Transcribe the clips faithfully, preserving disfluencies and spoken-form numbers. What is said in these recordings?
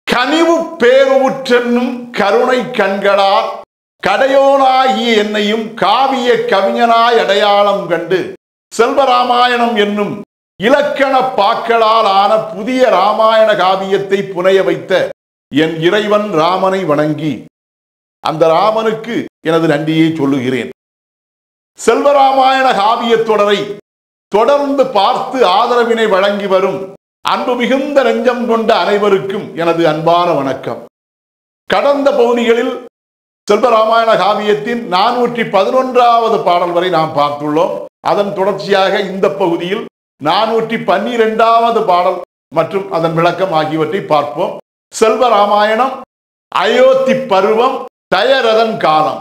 கனிவு பேருற்றென்னும் கருணை கண்களால் கடையோனாகிய என்னையும் காவிய கவிஞனாய் அடையாளம் கண்டு செல்வராமாயணம் என்னும் இலக்கண பாக்களால் ஆன புதிய ராமாயண காவியத்தை புனைய வைத்த என் இறைவன் ராமனை வணங்கி அந்த ராமனுக்கு எனது நன்றியை சொல்லுகிறேன். செல்வராமாயண காவிய தொடரை தொடர்ந்து பார்த்து ஆதரவினை வழங்கி வரும் அன்பு மிகுந்த நெஞ்சம் கொண்ட அனைவருக்கும் எனது அன்பான வணக்கம். கடந்த பகுதிகளில் செல்வராமாயண காவியத்தின் நானூற்றி பதினொன்றாவது பாடல் வரை நாம் பார்த்துள்ளோம். அதன் தொடர்ச்சியாக இந்த பகுதியில் நானூற்றி பன்னிரெண்டாவது பாடல் மற்றும் அதன் விளக்கம் ஆகியவற்றை பார்ப்போம். செல்வராமாயணம் அயோத்தி பருவம் தயரதன் காலம்.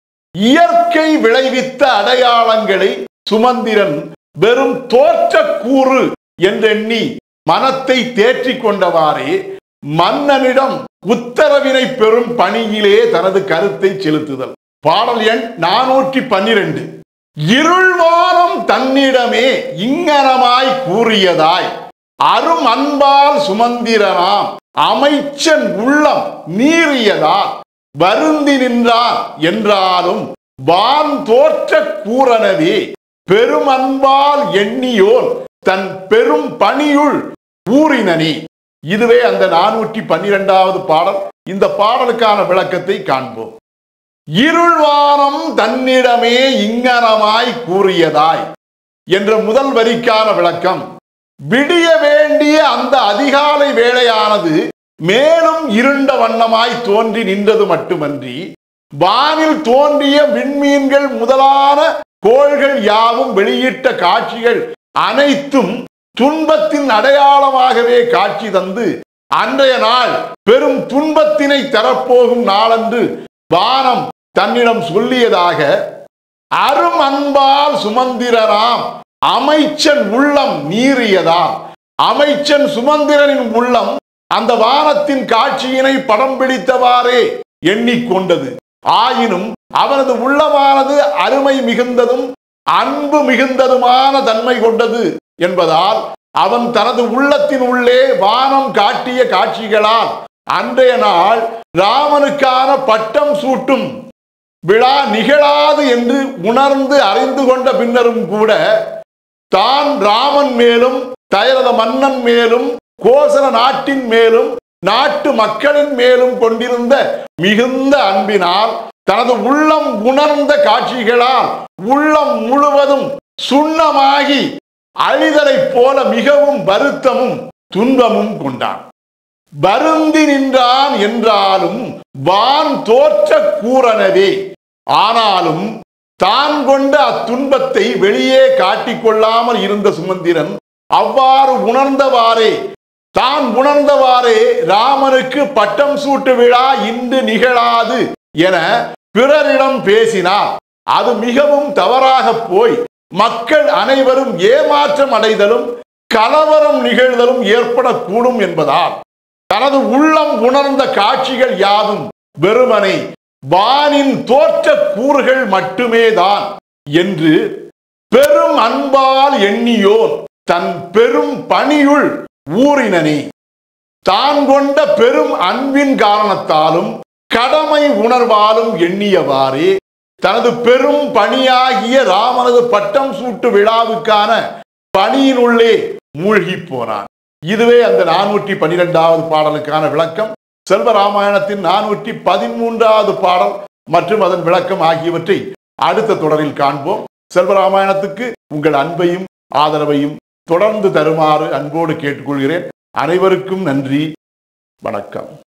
இயற்கை விளைவித்த அடையாளங்களை சுமந்திரன் வெறும் தோற்ற கூறு என்றெண்ணி மனத்தை தேற்றிக் கொண்டவாறே மன்னனிடம் உத்தரவினை பெறும் பணியிலே தனது கருத்தை செலுத்துதல். பாடல் எண் நானூற்றி பன்னிரண்டு. இருள்வானம் தன்னிடமே இங்கனமாய் கூறியதாய் அரும் அன்பால் சுமந்திரனாம் அமைச்சன் உள்ளம் நீறியதால் வருந்தி நின்றான் என்றாலும் வான் தோற்ற கூறனவே பெரும் அன்பால் எண்ணியோன் தன் பெரும் பணியுள் ஊறினனே. இதுவே அந்த நானூற்றி பன்னிரெண்டாவது பாடல். இந்த பாடலுக்கான விளக்கத்தை காண்போம். இருள்வானம் தன்னிடமே இங்கனமாய் கூறியதாய் என்ற முதல் வரிக்கான விளக்கம், விடிய வேண்டிய அந்த அதிகாலை வேளையானது மேலும் இருண்ட வண்ணமாய் தோன்றி நின்றது மட்டுமன்றி வானில் தோன்றிய விண்மீன்கள் முதலான கோள்கள் யாவும் வெளியிட்ட காட்சிகள் அனைத்தும் துன்பத்தின் அடையாளமாகவே காட்சி தந்து அன்றைய நாள் பெரும் துன்பத்தினை தரப்போகும் நாளன்று வானம் தன்னிடம் சொல்லியதாக அரும் அன்பால் சுமந்திரனாம் அமைச்சன் உள்ளம் நீறியதால் அமைச்சன் சுமந்திரனின் உள்ளம் அந்த வானத்தின் காட்சியினை படம் பிடித்தவாறே எண்ணிக்கொண்டது. ஆயினும் அவனது உள்ளமானது அருமை மிகுந்ததும் அன்பு மிகுந்ததுமான தன்மை கொண்டது என்பதால் அவன் தனது உள்ளத்தின் உள்ளே வானம் காட்டிய காட்சிகளால் அன்றைய நாள் ராமனுக்கான பட்டம் சூட்டும் விழா நிகழாது என்று உணர்ந்து அறிந்து கொண்ட பின்னரும் கூட தான் ராமன் மேலும் தயரத மன்னன் மேலும் கோசல நாட்டின் மேலும் நாட்டு மக்களின் மேலும் கொண்டிருந்த மிகுந்த அன்பினால் தனது உள்ளம் உணர்ந்த காட்சிகளால் உள்ளம் முழுவதும் சுண்ணமாகி அழிதலை போல மிகவும் வருத்தமும் துன்பமும் கொண்டான். வருந்தி நின்றான் என்றாலும் வான் தோற்ற கூறனவே. ஆனாலும் தான் கொண்ட அத்துன்பத்தை வெளியே காட்டிக்கொள்ளாமல் இருந்த சுமந்திரன் அவ்வாறு உணர்ந்தவாறே தான் உணர்ந்தவாறே ராமனுக்கு பட்டம் சூட்டு விழா இன்று நிகழாது என பிறரிடம் பேசினார். அது மிகவும் தவறாக போய் மக்கள் அனைவரும் ஏமாற்றம் அடைதலும் கலவரம் நிகழ்தலும் ஏற்படக்கூடும் என்பதால் தனது உள்ளம் உணர்ந்த காட்சிகள் யாவும் வெறுமனை வானின் தோற்ற கூறுகள் மட்டுமேதான் என்று பெரும் அன்பால் எண்ணியோன் தன் பெரும் பணியுள் ஊறினனே. தான் கொண்ட பெரும் அன்பின் காரணத்தாலும் கடமை உணர்வாலும் எண்ணியவாறே தனது பெரும் பணியாகிய ராமனது பட்டம் சூட்டு விழாவுக்கான பணியினுள்ளே மூழ்கி போனான். இதுவே அந்த நானூற்றி பன்னிரெண்டாவது பாடலுக்கான விளக்கம். செல்வராமாயணத்தின் நானூற்றி பதிமூன்றாவது பாடல் மற்றும் அதன் விளக்கம் ஆகியவற்றை அடுத்த தொடரில் காண்போம். செல்வராமாயணத்துக்கு உங்கள் அன்பையும் ஆதரவையும் தொடர்ந்து தருமாறு அன்போடு கேட்டுக்கொள்கிறேன். அனைவருக்கும் நன்றி, வணக்கம்.